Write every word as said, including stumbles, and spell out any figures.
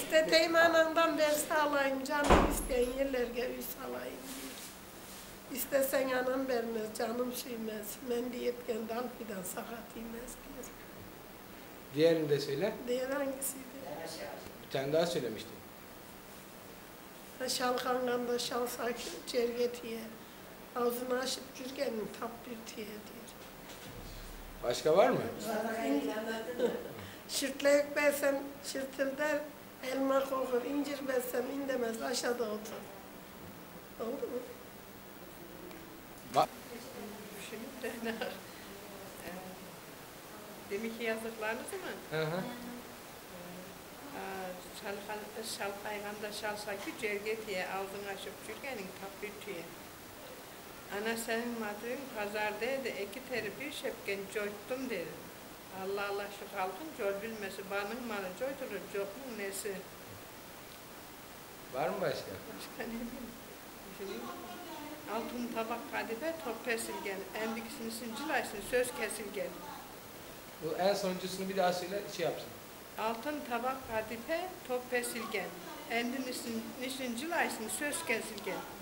İstediğim anamdan verse alayım, canım isteyen yerlerge üs alayım diyor. İstesen anam vermez, canım süymez. Men diyetken dal fidan sakat yemez diyor. Diğerini de söyle. Diğer hangisiydi? Bir tane daha söylemiştim. Şalkangan da şal sakin cergetiye. Ağzını açıp cürgenin tap bir tiye diyor. Başka var mı? Şırtleyip bersem şırtıl der, elma kokur, incir bersem indemez, aşağıda otur. Oldu mu? Ba Şimdi ne? Demek ki yazdıklarınız mı? hı hı. Şalkayganda şalsaki cergetiye ağzını açıp cürgenin tapir tüye. Ana senin madrin pazardaydı, iki teri bir şepken coyttum dedi. Allah Allah şu halkın col bilmesi, banın malı coytulur, cokmun nesi. Var mı başka? Başka ne bileyim? Düşüneyim. Altın tabak kadife, top pesilgen, endikisini sincilaysın, söz kesilgen. Bu en sonuncusunu bir daha söyle, şey yapsın. Altın tabak kadife, top pesilgen, endikisini sincilaysın, söz kesilgen.